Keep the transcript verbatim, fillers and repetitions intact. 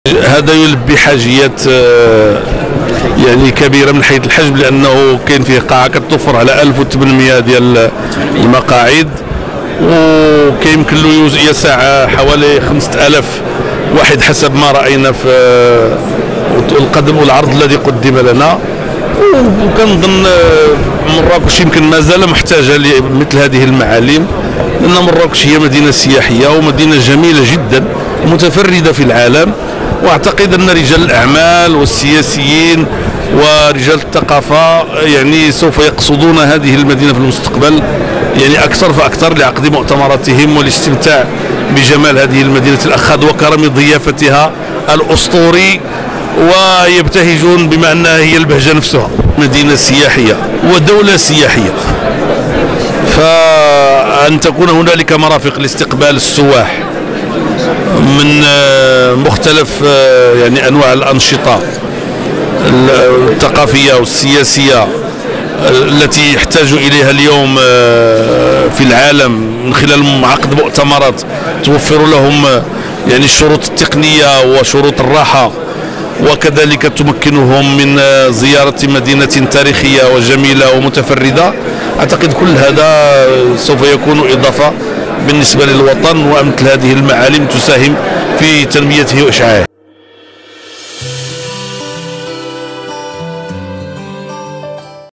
هذا يلبي حاجيات يعني كبيره من حيث الحجم، لانه كاين فيه قاعه كتوفر على ألف وثمانمئة ديال المقاعد، وكيمكن له يسع حوالي خمسة آلاف واحد حسب ما راينا في القدم والعرض الذي قدم لنا. وكنظن مراكش يمكن مازال محتاجه لمثل هذه المعالم، لان مراكش هي مدينه سياحيه ومدينه جميله جدا متفرده في العالم. واعتقد ان رجال الاعمال والسياسيين ورجال الثقافه يعني سوف يقصدون هذه المدينه في المستقبل يعني اكثر فاكثر لعقد مؤتمراتهم والاستمتاع بجمال هذه المدينه الاخذ وكرم ضيافتها الاسطوري، ويبتهجون بما انها هي البهجه نفسها. مدينه سياحيه ودوله سياحيه، فان تكون هنالك مرافق لاستقبال السواح من مختلف يعني انواع الانشطه الثقافيه والسياسيه التي يحتاج اليها اليوم في العالم من خلال عقد مؤتمرات توفر لهم يعني الشروط التقنيه وشروط الراحه، وكذلك تمكنهم من زياره مدينه تاريخيه وجميله ومتفرده. اعتقد كل هذا سوف يكون اضافه بالنسبه للوطن، ومثل هذه المعالم تساهم في تنميته واشعاعه.